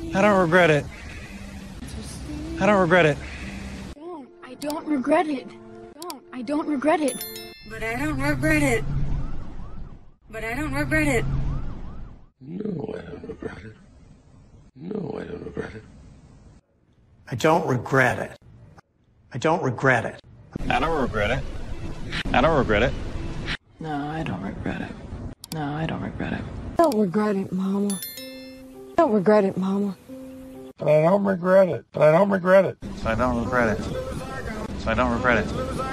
I don't regret it. I don't regret it. I don't regret it. I don't regret it. But I don't regret it. But I don't regret it. No, I don't regret it. No, I don't regret it. I don't regret it. I don't regret it. I don't regret it. I don't regret it. No, I don't regret it. No, I don't regret it. Don't regret it, Mama. Don't regret it, Mama. But I don't regret it. But I don't regret it. So I don't regret it. So I don't regret it.